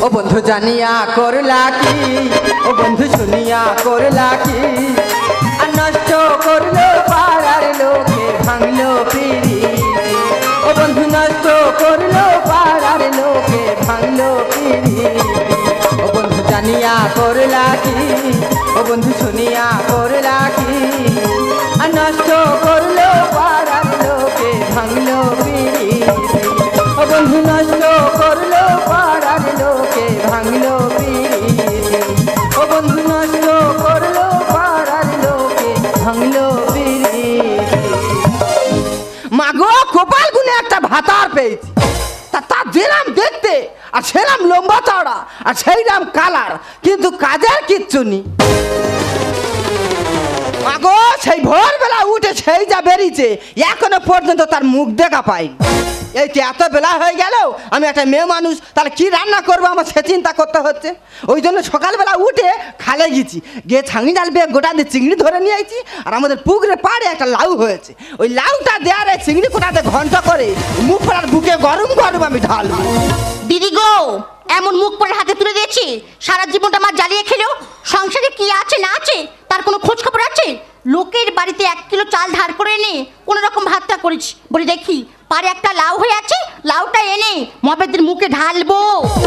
ও বন্ধু জানিয়া করলা কি, ও বন্ধু শুনিয়া করলা কি, আর নষ্ট করলো পাড়ার লোকে ভাঙলো পিড়ি। ও বন্ধু নষ্ট করলো পাড়ার লোকে ভাঙলো পিড়ি। ও বন্ধু জানিয়া করলা কি, ও বন্ধু শুনিয়া করলা কি, আর নষ্ট করলো পাড়ার লোকে ভাঙলো পিড়ি। ও বন্ধু নষ্ট করলো পাড়ার লোকে ভাঙলো পিড়ি। ও বন্ধু নষ্ট করলো পাড়ার লোকে ভাঙলো পিড়ি। মাগো কপাল গুনে একটা ভাতার পেয়েছি, তার যেরাম দেখতে আর সেরাম লম্বা চড়া আর সেইরাম কালার, কিন্তু কাজের কিচ্ছু নেই। মাগো সেই ভোরবেলা উঠে সেই যা বেরিয়েছে, এখনো পর্যন্ত তার মুখ দেখা পাইনি। এই তো এত বেলা হয়ে গেল, আমি একটা মেয়ে মানুষ, তাহলে কি রান্না করবো আমার সে চিন্তা করতে হচ্ছে। ওই জন্য সকালবেলা উঠে খালে গেছি, গিয়ে ছাঙি জাল বেয়ে গোটা দিয়ে চিংড়ি ধরে নিয়ে আইছি। আর আমাদের পুকুরে পাড়ে একটা লাউ হয়েছে, ওই লাউটা দেওয়ার চিংড়ি কোটাতে ঘন্টা করে মুখ পড়ার বুকে গরম গরম আমি ঢালবো। দিদি গো, এমন মুখ পরে হাতে তুলে দিয়েছি, সারা জীবনটা আমার জ্বালিয়ে খেলেও সংসারে কি আছে না আছে তার কোনো খোঁজ খবর আছে? লোকের বাড়িতে 1 কিলো চাল ধার করে এনে কোনো রকম ভাতটা করেছি, বলে দেখি পারে একটা লাউ হয়ে আছে, লাউটা এনে মবেদের মুখে ঢালবো।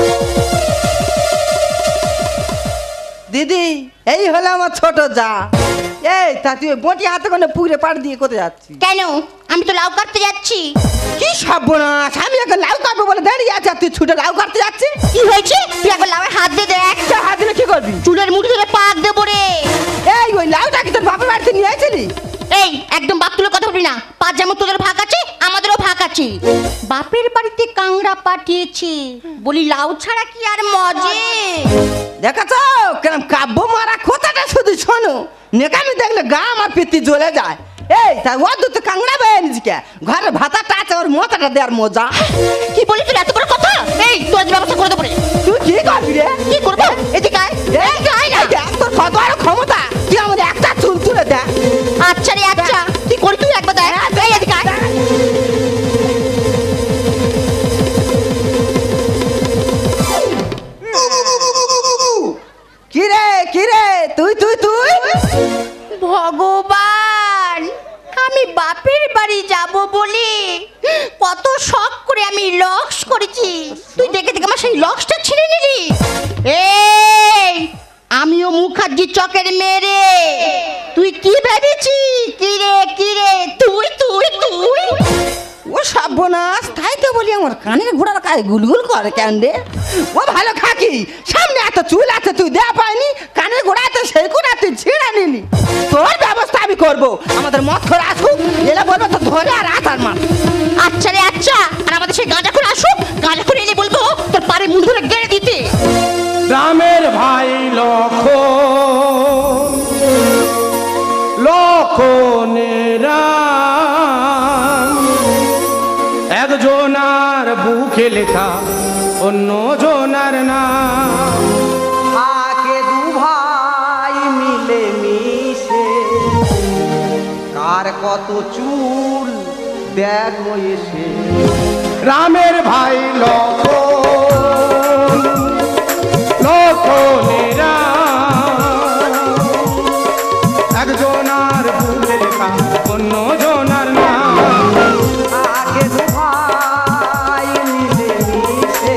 দিদি এই হলো আমার ছোট যা। এই তা তুই বটি হাতে করে পুকুরে পাড় দিয়ে কোথায় যাচ্ছি? কেন? আমি তো লাউ কাটতে যাচ্ছি। কি সর্বনাশ, আমি এখন লাউ কাটবো বলে দাঁড়িয়ে আছে, তুই ছুটে লাউ কাটতে যাচ্ছিস? কি হয়েছে? তুই একবার লাউয়ে হাত দিয়ে দেখ। হাত দিলে কি করবি? চুলের মুঠি ধরে পাক দেবো রে। এই ওই লাউটা কি তোর বাপের বাড়িতে নিয়ে আসছিলি? এই একদম বাপ তুলে কথা বলি না, পাঁচ যেমন তোদের ভাগ আছে আমাদেরও ভাগ আছে। বাপের বাড়িতে কাংড়া পাঠিয়েছে, বলি লাউ ছাড়া কি আর মজে? দেখাছ কেরম কাব্য মারা কথাটা শুধু শোনো, নেকামি দেখলে গা আমার পিত্তি জ্বলে যায়। এই তা ও দুটো কাংড়া বেয়ে নিছি কে, ঘরে ভাতাটা আছে ওর মাথাটা দেওয়ার মজা। কি বলি তুই এত বড় কথা? এই তোর ব্যবস্থা করে দেবো রে। তুই কি করবি রে? কি করবো? এদিকে আয়। এই না তোর কত বড় ক্ষমতা, তুই আমাদের একটা চুল তুলে দে। আচ্ছা রে আচ্ছা, কি করি তুই একবার দেখ। এই এদিকে আয়। কি রে কি রে তুই তুই তুই? ভগবান, আমি বাপের বাড়ি যাব বলে কত শখ করে আমি লক্স করেছি, তুই দেখে দেখে আমার সেই লক্সটা ছিঁড়ে নিলি। এই আমিও মুখার্জি চকের মেরে, তুই কি ভেবেছিস? কি রে কি রে তুই তুই তুই? ও সর্বনাশ, তাই তো বলি আমার কানের ঘোড়ার গায়ে গুলগুল করে কেন রে? ও ভালো খাকি, সামনে এত চুল আছে তুই দেয়া পাইনি, কানের ঘোড়াতে সেই কোনা তুই ছিঁড়ে নিলি। তোর ব্যবস্থা আমি করবো, আমাদের মত করে আসুক, এলে বলবো তো ধরে আর আতার মার। আচ্ছা রে আচ্ছা, আর আমাদের সেই গাঁজা করে আসুক, গাঁজা করে এলে বলবো তোর পারে মুখ ধরে গেড়ে দিতে। গ্রামের ভাই লক্ষণেরা একজনার বুকে লেখা অন্য জনার নাম। থাকে দু ভাই মিলে মিশে, কার কত চুল দেখো এসে। গ্রামের ভাই লক্ষণেরা একজনার বুকে লেখা অন্য জনার নাম। থাকে দু ভাই মিলে মিশে,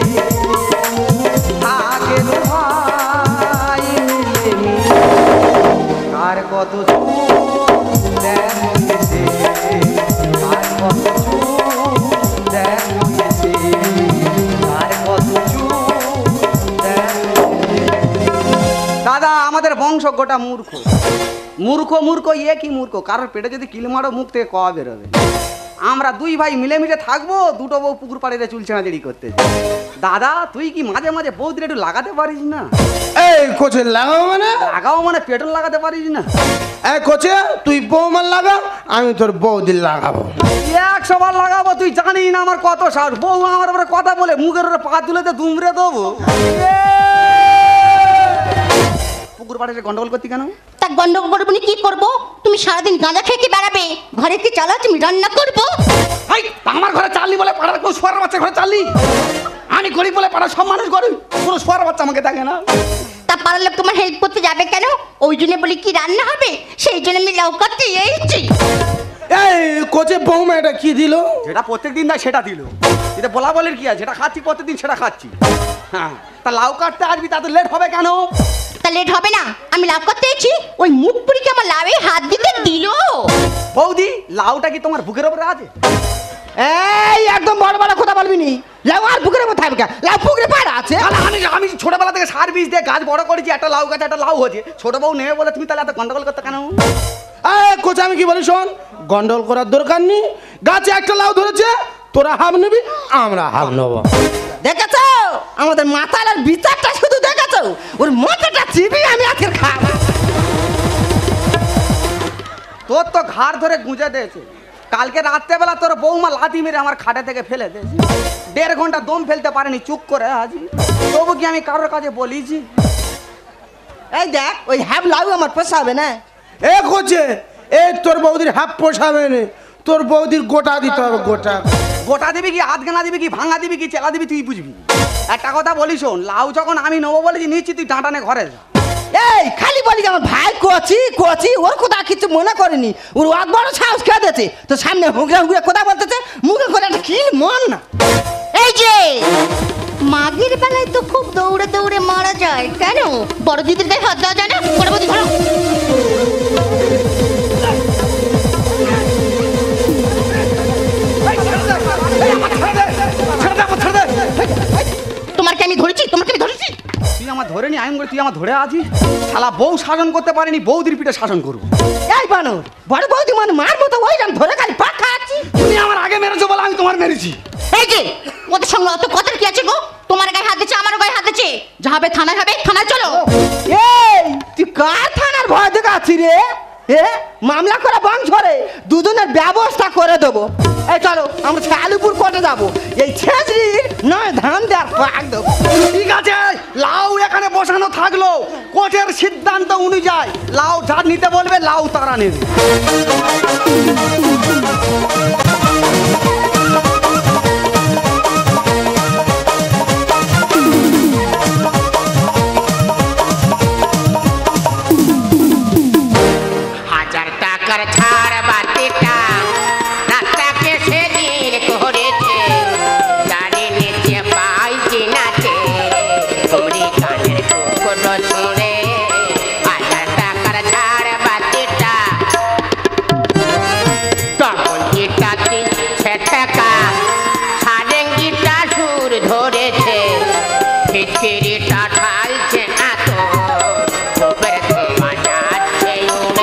থাকে দু ভাই মিলে মিশে, কার কত চুল দেখো এসে, কার কত চুল দেখো এসে, কার কত চুল দেখো এসে। দাদা আমাদের বংশ গোটা মূর্খ মূর্খ মূর্খ, ইয়ে কি মূর্খ, কারোর পেটে যদি কিল মারো মুখ থেকে কওয়া বেরোবে। আমরা দুই ভাই মিলেমিশে থাকবো, দুটো বউ পুকুর পাড়ে চুল ছেঁড়াচেড়ি করতে। দাদা তুই কি মাঝে মাঝে বউদের একটু লাগাতে পারিস না? এই কোচে লাগাও মানে? লাগাও মানে পেট্রোল লাগাতে পারিস না? এই কোচে তুই বৌমার লাগা, আমি তোর বৌদির লাগাবো। 100 বার লাগাবো, তুই জানিস না আমার কত সাহস। বউ আমার উপরে কথা বলে মুখের উপরে পা তুলেতে দুমড়ে দেবো। পুকুর পাড়ে গন্ডগোল করতি কেন? তা গন্ডগোল করবো কি করবো? তুমি সারাদিন গাঁজা খেয়ে কি বেড়াবে, ঘরে কি চালা তুমি রান্না করবো? আমার ঘরে চাললি বলে পাড়ার কেউ শোয়ার বাচ্চা ঘরে চাললি? আমি গরিব বলে পাড়া সব মানুষ গরিব, কোনো সোয়ার বাচ্চা আমাকে দেখে না। তা পাড়ার লোক তোমার হেল্প করতে যাবে কেন? ওই জন্য বলি কি রান্না হবে, সেই জন্য আমি লাউ কাটতে এসেছি। এই কোচে বৌমা এটা কি দিল? যেটা প্রত্যেকদিন দেয় সেটা দিল, এটা বলা বলের কি আছে, যেটা খাচ্ছি প্রত্যেকদিন সেটা খাচ্ছি। হ্যাঁ, তা লাউ কাটতে আসবি, তাতে লেট হবে কেন? তা লেট হবে না, আমি লাউ কাটতে এসেছি, ওই মুখ পুরিকে আমার লাউয়ে হাত দিতে দিল। বৌদি, লাউটা কি তোমার বুকের ওপরে আছে? এই একদম বড় বড় কথা বলবি নি। লাউ আর পুকুরের মধ্যে থাকবে, লাউ পুকুরে পাড়া আছে। তাহলে আমি ছোটবেলা থেকে সার বীজ দিয়ে গাছ বড় করেছি, একটা লাউ গাছ একটা লাউ হয়েছে, ছোট বউ নেবে বলে তুমি তাহলে এত গন্ডগোল করতে কেন? কোচ আমি কি বলি শোন, গন্ডল করার দরকার নেই। গাছে একটা লাউ ধরেছে, তোরা হাফ নিবি, আমরা হাফ নেবো। দেখেছো আমাদের মাথার আর বিচারটা শুধু দেখেছো, ওর মাথাটা চিবি আমি আজকে খাবো। তোর তো ঘাড় ধরে গুঁজে দিয়েছে। কালকে রাত্রেবেলা তোর বৌমা লাথি মেরে আমার খাটে থেকে ফেলে দিয়েছে, 1.5 ঘন্টা দম ফেলতে পারেনি, চুপ করে আছি। তবু কি আমি কারোর কাছে বলিছি? এই দেখ ওই হ্যাপ লাউ আমার পোষাবে না। এ কোচে, এই তোর বৌদির হাফ পোষাবে না, তোর বৌদির গোটা দিতে হবে, গোটা। গোটা দিবি কি, আধখানা দিবি কি, ভাঙা দিবি কি, চেলা দিবি, তুই বুঝবি। একটা কথা বলি শোন, লাউ যখন আমি নেবো বলেছি নিচ্ছি, তুই ডাঁটানে ঘরে যা। এই খালি বলি আমার ভাই কোচি কোচি, ওর কথা কিছু মনে করেনি, ওর অত বড় সাহস খেয়ে দিয়েছে তো সামনে হুগরে হুগরে কথা বলতেছে, মুখে করে একটা কি মন না। এই যে মাগের বেলায় তো খুব দৌড়ে দৌড়ে মারা যায় কেন? বড় দিদির গায়ে হাত দেওয়া যায় না? বড় বৌদি ধরো। তোমাকে আমি ধরেছি, তোমাকে আমি ধরেছি। তুই আমার ধরে নি, আমি বলি তুই আমার ধরে আছিস। শালা বউ শাসন করতে পারেনি, বৌদির পিঠে শাসন করবো। এই বানর বড় বৌদি মানে মার মতো ওই রান ধরে খালি পাক খাচ্ছি। তুমি আমার আগে মেরেছো বলে আমি তোমার মেরেছি। এই যে ওদের সঙ্গে অত কথার কি আছে গো? তোমার গায়ে হাত দিচ্ছে, আমারও গায়ে হাত দিচ্ছে, যা হবে থানায় হবে, থানায় চলো। এই তুই কার থানার ভয় দেখাচ্ছি রে? মামলা করা বন্ধ করে দুজনের ব্যবস্থা করে দেবো। এই চলো আমরা আলিপুর কোর্টে যাবো, এই ছেঁচড়ির নয় ধান দেওয়ার পাক দেবো। ঠিক আছে, লাউ এখানে বসানো থাকলো, কোর্টের সিদ্ধান্ত অনুযায়ী লাউ যার নিতে বলবে লাউ তারা নেবে। টাকার ছাড় বাতিটা রাস্তাকে সেদিন করেছে, গাড়ি নিচে পাইছি নাচে, ঘুমরি কানের টুকরো ছুঁড়ে 1000 টাকার ছাড় বাতিটা, টমঙ্গিটা 300 টাকা, সারেঙ্গিটা সুর ধরেছে, ফিচকিরিটা ঢালছে না তো, উপরে ধোঁয়া যাচ্ছে উড়ে।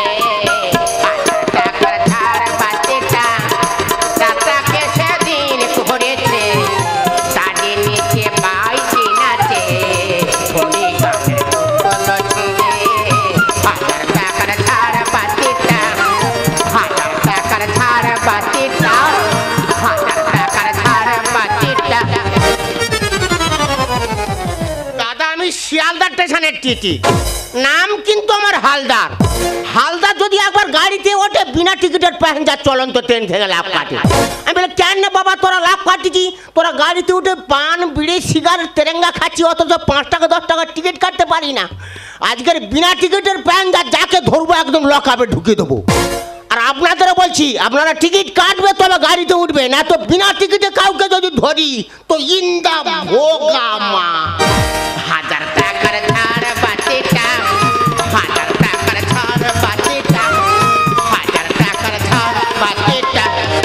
শিয়ালদার স্টেশনের টিটি, নাম কিন্তু আমার হালদার। হালদার যদি একবার গাড়িতে ওঠে বিনা টিকিটের প্যাসেঞ্জার চলন্ত ট্রেন থেকে লাভ কাটে। আমি বলে কেন না বাবা তোরা লাভ কাটিছি, তোরা গাড়িতে উঠে পান বিড়ি সিগারেট তেরেঙ্গা খাচ্ছি, অথচ 5 টাকা 10 টাকার টিকিট কাটতে পারি না। আজকের বিনা টিকিটের প্যাসেঞ্জার যাকে ধরবো একদম লকআপে ঢুকিয়ে দেবো। আর আপনাদেরও বলছি আপনারা টিকিট কাটবে তবে গাড়িতে উঠবে না, তো বিনা টিকিটে কাউকে যদি ধরি তো ইন্দা ভোগামা। 1000 টাকার ছাড় বাতিটা, 1000 টাকার ছাড় বাতিটা, 1000 টাকার ছাড় বাতিটা।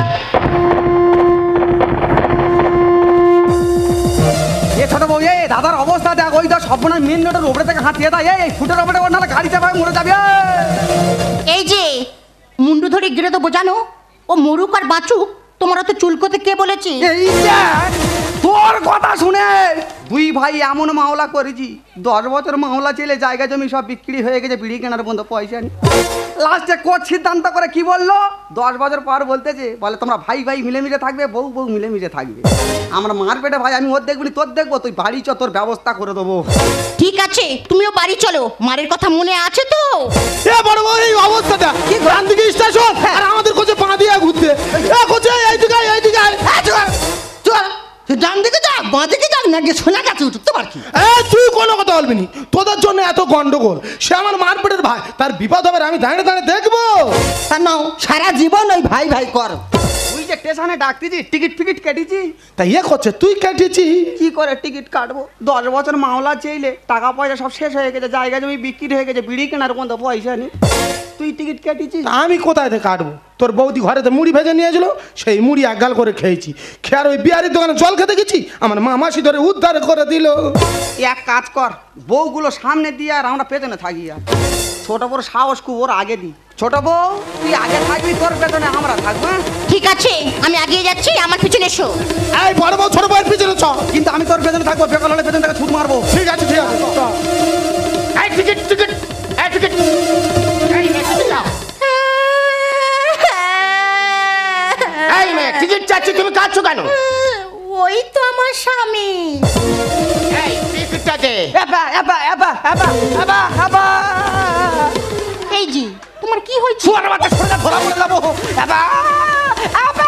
এ ছোট বউ, এই দাদার অবস্থা দেখ, ওই তো সর্বনাশ মেন রোডের উপরে থেকে হাঁটিয়ে দেয়, এই ফুটের উপরে ওর নাহলে গাড়ি চাপায় মরে যাবে। এই যে মুন্ডু ধরে গিরে তো বোঝানো, ও মরুক আর বাঁচুক, তোমার তো চুলকোতে কে বলেছে? এই দেখ তোর কথা শুনে 2 ভাই এমন মামলা করেছি, 10 বছর মামলা চলে জায়গা জমি সব বিক্রি হয়ে গেছে, বিড়ি কেনার বন্ধ পয়সা নেই। লাস্টে কোর্ট সিদ্ধান্ত করে কি বললো, 10 বছর পর বলতেছে, বলে তোমরা ভাই ভাই মিলেমিশে থাকবে, বউ বউ মিলেমিশে থাকবে। আমরা মার পেটে ভাই, আমি ওর দেখবি তোর দেখবো, তুই বাড়ি চ, তোর ব্যবস্থা করে দেবো। ঠিক আছে তুমিও বাড়ি চলো, মারের কথা মনে আছে তো? এ বড় বউ এই অবস্থাটা কি গ্রাম দিকে স্টেশন আর আমাদের কোচে পা দিয়ে ঘুরতে। এ কোচে এই দিকে চল চল ডান দিকে যা বাঁ দিকে যা, নাকি শোনা গেছে তোমার কি? তুই কোনো কথা বলবি নি, তোদের জন্য এত গন্ডগোল। সে আমার মারপেটের ভাই, তার বিপদ হবে আমি দাঁড়িয়ে দাঁড়িয়ে দেখবো? তা নাও সারা জীবন ওই ভাই ভাই কর। তুই যে স্টেশনে ডাকতেছি, টিকিট ফিকিট কেটেছি। তা ইয়ে করছে তুই কেটেছি কি করে টিকিট কাটবো? 10 বছর মামলা চাইলে টাকা পয়সা সব শেষ হয়ে গেছে, জায়গা জমি বিক্রি হয়ে গেছে, বিড়ি কেনার মতো পয়সা নেই। তুই টিকিট কেটেছিস? আমি কোথায় থেকে কাটবো? তোর বৌদি ঘরেতে মুড়ি ভেজে নিয়েছিল, সেই মুড়ি একগাল করে খেয়েছি। খেয়ার ওই বিহারির দোকানে জল খেতে গেছি, আমার মা মাসি ধরে উদ্ধার করে দিল। এক কাজ কর, বউগুলো সামনে দিয়ে আর আমরা পেছনে থাকি। আর ছোট বড় সাহস খুব, ওর আগে দি। ছোট বউ তুই আগে থাকবি, তোর পেছনে আমরা থাকবো। ঠিক আছে, আমি এগিয়ে যাচ্ছি, আমার পিছনে এসো। এই বড় বউ ছোট বউয়ের পিছনে চ। কিন্তু আমি তোর পেছনে থাকবো, বেকার হলে পেছন থেকে ছুট মারবো। ঠিক আছে ঠিক আছে চ। এই টিকিট টিকিট এই টিকিট এই মেয়ে টিকিট দাও। এই মেয়ে টিকিট চাচ্ছি, তুমি কাঁদছো কেন? ওই তো আমার স্বামী। এই টিকিটটা দে। এবা এবা এবা এবা এবা এবা এই জি, তোমার কি হয়েছে? শুয়ার বাচ্চা সরে ধরা পড়ে যাবো। এবা এবা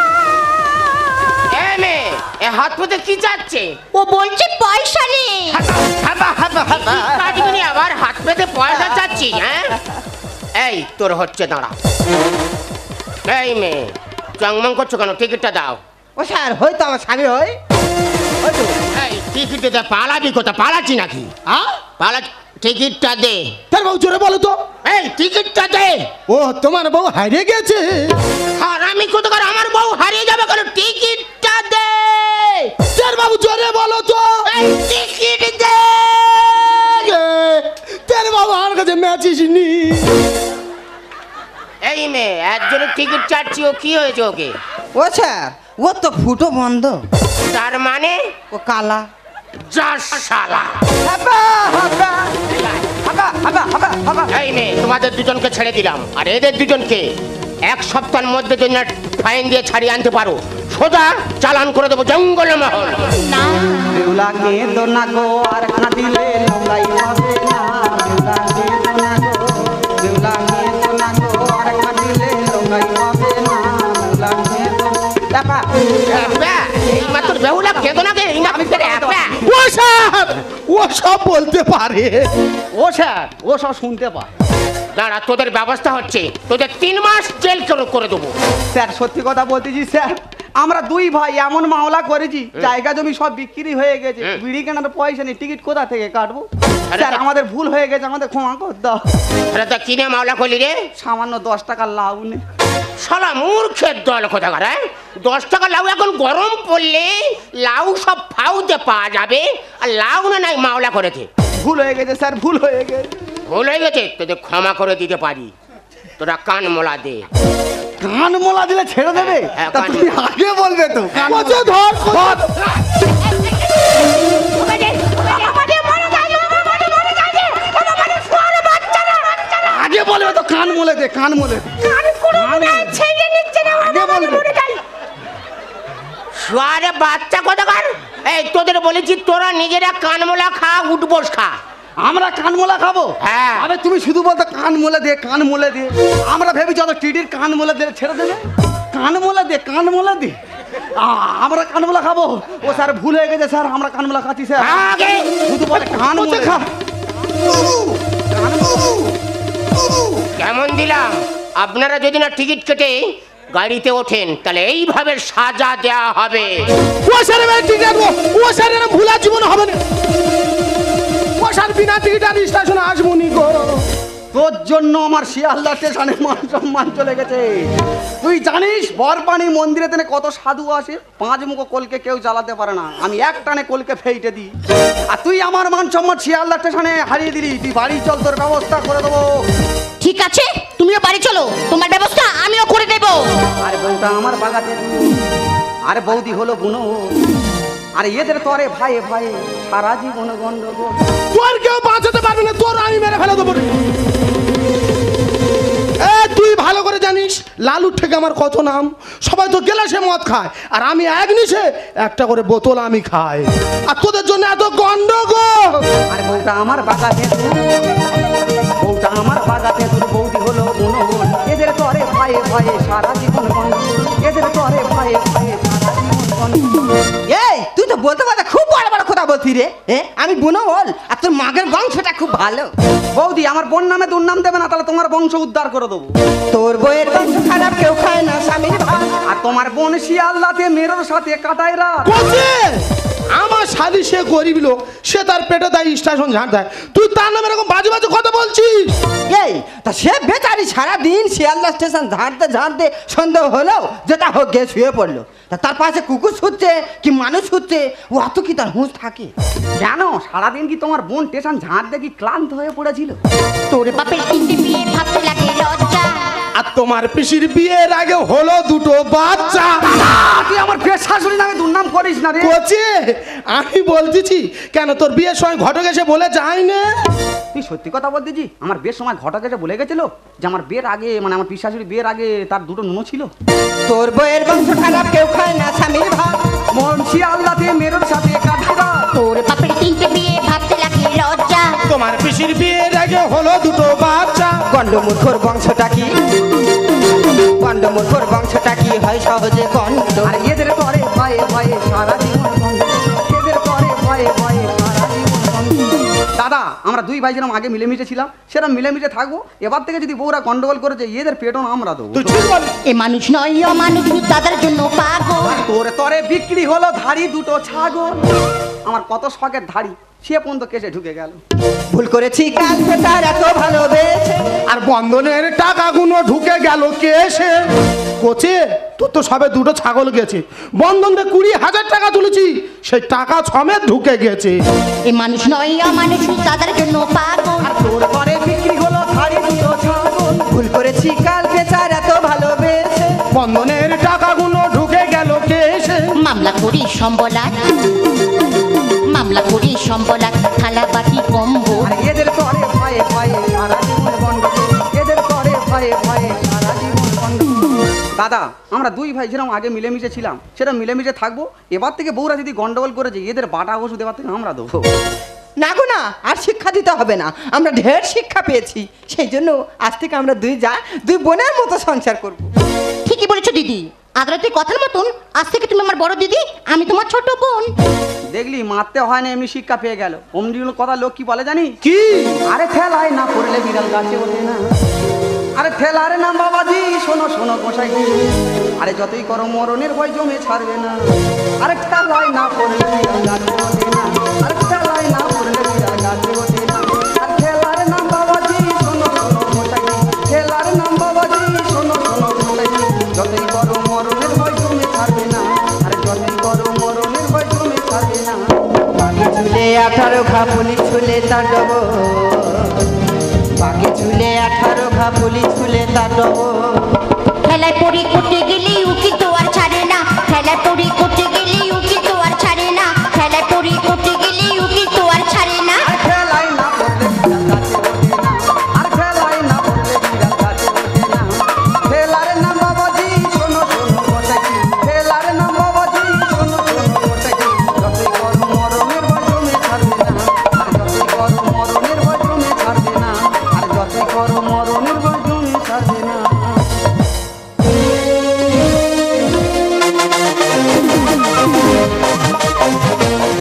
এই মেয়ে এ হাত পথে কি চাচ্ছে? ও বলছে পয়সা নেই। এবা এবা এবা কাটবিনি আবার হাত পেতে পয়সা চাচ্ছি? হ্যাঁ এই তোর হচ্ছে, দাঁড়া। এই মেয়ে চংমং করছো কেন? টিকিটটা দাও। ও স্যার হয়তো আমার স্বামী হয়। এই টিকিটটা দে। পালাবি কোথায়? পালাচ্ছি নাকি? পালা, টিকিটটা দে। তার বউ জোরে বলো তো। এই টিকিটটা দে। ও তোমার বউ হারিয়ে গেছে? আর আমি কোথাকার আমার বউ হারিয়ে যাবে কেন? টিকিটটা দে। তার বাবু জোরে বলো তো। এই টিকিট দে। তার বাবু আমার কাছে ম্যাচিস নি। এই মেয়ে একজনের টিকিট চাচ্ছি, ও কি হয়েছে ওকে? ও স্যার ও তো ফুটো বন্ধ। তার মানে ও কালা। যা শালা। এবা এবা এবা এবা এবা এবা এই মেয়ে তোমাদের দুজনকে ছেড়ে দিলাম, আর এদের দুজনকে 1 সপ্তাহের মধ্যে যদি না ফাইন দিয়ে ছাড়িয়ে আনতে পারো, সোজা চালান করে দেবো জঙ্গলে মহল। না, বেউলাকে দোনা গো আর কাঁদিলে লোলাই হবে না। বেউলাকে দোনা গো, বেউলাকে দোনা গো আর কাঁদিলে লোলাই হবে না। বেউলাকে দোনা এবা এই মাত্র বেহুলা কেদনাকে এই মাত্র একা। ও স্যার ও সব বলতে পারে। ও স্যার ও সব শুনতে পায়। দাঁড়া, তোদের ব্যবস্থা হচ্ছে, তোদের 3 মাস জেল করে দেবো। স্যার সত্যি কথা বলতেছি স্যার, আমরা 2 ভাই এমন মামলা করেছি, জায়গা জমি সব বিক্রি হয়ে গেছে, বিড়ি কেনার পয়সা নেই, টিকিট কোথা থেকে কাটবো? স্যার আমাদের ভুল হয়ে গেছে, আমাদের ক্ষমা করে দাও। আরে তা কিনে মামলা করলি রে? সামান্য 10 টাকা লাভ নেই। শালা মূর্খের দল কোথাকার। হ্যাঁ 10 টাকা লাউ এখন গরম পড়লে লাউ সব ফাউতে পাওয়া যাবে, আর লাউ না নাই মামলা করেছে। ভুল হয়ে গেছে স্যার, ভুল হয়ে গেছে। ভুল হয়ে গেছে, তোদের ক্ষমা করে দিতে পারি। তোরা কান মোলা দে। কান মোলা দিলে ছেড়ে দেবে? হ্যাঁ, তা কান তুমি আগে বলবে তো। কান মোলা। ধর ধর। আগে বলবে তো, কান মোলে দে, কান মোলে দে। আগে বলবে। শুয়ারে বাচ্চা কোথাকার। এই তোদের বলেছি তোরা নিজেরা কানমোলা খা, উঠবোস খা। আমরা কানমোলা খাবো? হ্যাঁ। আরে তুমি শুধু বলতো কান মোলে দে, কান মোলে দে। আমরা ভেবেছি যত টিডির কান মোলে দে ছেড়ে দেবে। কান মোলে দে, কান মোলে দে। আমরা কানমোলা খাবো? ও স্যার ভুল হয়ে গেছে স্যার, আমরা কানমোলা খাচ্ছি স্যার। আগে শুধু বলে কান মোলে খা। কেমন দিলাম? আপনারা যদি না টিকিট কেটে গাড়িতে ওঠেন, তাহলে এইভাবে সাজা দেয়া হবে। ও স্যার আমি টিকিট আনবো। ও স্যার এরকম ভুলা জীবন হবে না। ও স্যার বিনা টিকিট আর স্টেশনে আসবো নি গো। তোর জন্য আমার শিয়ালদা স্টেশনে মান সম্মান চলে গেছে। তুই জানিস বরপানি মন্দিরে তেনে কত সাধু আসে? 5 মুখ কলকে কেউ জ্বালাতে পারে না, আমি এক টানে কলকে ফেইটে দিই। আর তুই আমার মান সম্মান শিয়ালদা স্টেশনে হারিয়ে দিলি। তুই বাড়ি চল, তোর ব্যবস্থা করে দেবো। ঠিক আছে, তুমিও বাড়ি চলো, তোমার ব্যবস্থা আমিও করে দেব। আরে বউটা আমার বাগাতে, আরে বৌদি হলো বুনো, আরে এদের তরে ভাই ভাই সারা জীবন গন্ডগোল। তোর কেউ বাঁচাতে পারবে না, তোর আমি মেরে ফেলে দেবো। তুই ভালো করে জানিস লালুর থেকে আমার কত নাম। সবাই তো গেলাসে মদ খায়, আর আমি এক নিশে একটা করে বোতল আমি খাই, আর তোদের জন্য এত গন্ডগোল। আরে বউটা আমার বাগাতে, বউটা আমার বাগাতে, তোর বৌদি হলো বুনো, এদের তরে ভাই ভাই সারা জীবন গন্ডগোল, এদের তরে ভাই ভাই সারা জীবন গন্ডগোল। এই তুই তো বলতে পারতে খুব বড় বলছি রে? আমি বুনো বল, আর তোর মাগের বংশটা খুব ভালো। বৌদি আমার বোন নামে দুর্নাম দেবে না, তাহলে তোমার বংশ উদ্ধার করে দেবো। তোর বইয়ের বংশ খারাপ, কেউ খায় না স্বামীর ভাত। আর তোমার বোন শিয়ালদাতে মেরোর সাথে কাটায় রাত। কোচে আমার শালি সে গরিব লোক, সে তার পেটে দেয় স্টেশন ঝাঁট দেয়, তুই তার নামে এরকম বাজে বাজে কথা বলছিস? এই তা সে বেচারি সারাদিন শিয়ালদা স্টেশন ঝাড়তে ঝাড়তে সন্দেহ হলো, যেটা হোক গিয়ে শুয়ে পড়লো। তা তার পাশে কুকুর ছুটছে কি মানুষ ছুটছে, ও অত কি তার হুঁশ থাকে? জানো সারাদিন কি তোমার বোন স্টেশন ঝাঁট দেখি ক্লান্ত হয়ে পড়েছিল? তোর বাপের তিনটে বিয়ে ভাবতে লাগে লজ্জা। আর তোমার পিসির বিয়ের আগে হলো দুটো বাচ্চা। তুই আমার পেট শাশুড়ি নামে দুর্নাম করিস না রে। কোচে আমি বলতেছি কেন, তোর বিয়ের সময় ঘটক এসে বলে যায় না? তুই সত্যি কথা বলতেছি, আমার বিয়ের সময় ঘটক এসে বলে গেছিল যে আমার বিয়ের আগে, মানে আমার পিসি বিয়ের আগে তার দুটো নুনো ছিল। তোর বইয়ের বংশ খারাপ, কেউ খায় না স্বামীর ভাত। মন শিয়ালদাতে মেরোর সাথে কাটায় রাত। তোর বাপের তিনটে বিয়ে ভাবতে লাগে লজ্জা। তোমার পিসির বিয়ের আগে হলো দুটো বাচ্চা। গন্ডমূর্খর বংশটা কি, গন্ডমূর্খর বংশটা কি হয় সহজে গন্ড। আর এদের করে ভয়ে ভয়ে সারা জীবন বন্ধ। এদের করে ভয়ে ভয়ে সারা জীবন বন্ধ। দাদা আমরা দুই ভাই যেরকম আগে মিলেমিশে ছিলাম সেরকম মিলেমিশে থাকবো। এবার থেকে যদি বউরা গন্ডগোল করেছে এদের পেটও আমরা দেবো। তুই ঠিক বল। এ মানুষ নয় অমানুষ, দাদার জন্য পাগল। তোরে তরে বিক্রি হলো ধাড়ি দুটো ছাগল। আমার কত শখের ধাড়ি সে পর্যন্ত কেসে ঢুকে গেল। ভুল করেছি কালকে তার এত ভালোবেসে। আর বন্ধনের টাকাগুলো ঢুকে গেল কেসে। কোচে তোর তো সবে দুটো ছাগল গেছে, বন্ধন 20,000 টাকা তুলেছি, সেই টাকা সমেত ঢুকে গেছে। এ মানুষ নয় অমানুষ, দাদার জন্য পাগল। তোর তরে বিক্রি হলো ধাড়ি দুটো ছাগল। ভুল করেছি কালকে তার এত ভালোবেসে। বন্ধনের টাকাগুলো ঢুকে গেল কেসে। মামলা করি সম্বলাত, মামলা করি সম্বলাত, থালা বাটি কম্বল। আর এদের করে ভয়ে ভয়ে সারা জীবন বন্ধ। এদের করে ভয়ে ভয়ে সারা জীবন বন্ধ। দাদা আমরা দুই ভাই যেরকম আগে মিলেমিশে ছিলাম সেরকম মিলেমিশে থাকবো। এবার থেকে বউরা যদি গন্ডগোল করেছে এদের বাটা ওষুধ এবার থেকে আমরা দেবো। না গো না, আর শিক্ষা দিতে হবে না, আমরা ঢের শিক্ষা পেয়েছি। সেই জন্য আজ থেকে আমরা দুই বোনের মতো সংসার করব। ঠিকই বলেছো দিদি, আদালতের কথার মতন আজ থেকে তুমি আমার বড় দিদি, আমি তোমার ছোট বোন। দেখলি মারতে হয় না, এমনি শিক্ষা পেয়ে গেল। অমনি কথা লোক কি বলে জানি? কি? আরে ঠেলায় না পড়লে বিড়াল গাছে ওঠে না। আরে ঠেলারে নাম বাবাজি, শোনো শোনো গোসাই। আরে যতই করো মরণের ভয় জমে ছাড়বে না। আরে ঠেলায় না পড়লে বিড়াল গাছে ওঠে না। আরে ঠেলায় না পড়লে বিড়াল গাছে ওঠে না। আর ঠেলার নাম বাবাজি, শোনো শোনো গোসাই। ঠেলার নাম বাবাজি, শোনো শোনো গোসাই। যতই করো মরণের ভয় জমে ছাড়বে না। আরে যতই করো মরণের ভয় জমে ছাড়বে না। বাকি চুলে 18 ঘা পুলি ছুলে তার ডব। বাকি চুলে 18 ঘা পুলি ছুলে তার ডব। খেলায় পড়ি করতে গেলেই উকি তো আর ছাড়ে না। খেলায় পড়ি